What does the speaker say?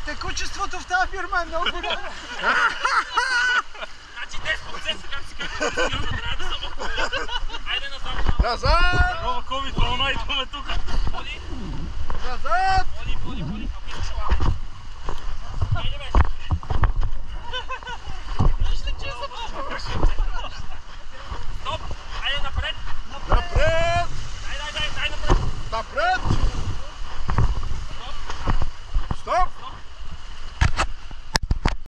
Текучеството в тази фирма е много голямо. Значи 10% как си казвам, трябва да съм около. Айде назад. Назад! Нова COVID вълна, идваме тук. Назад!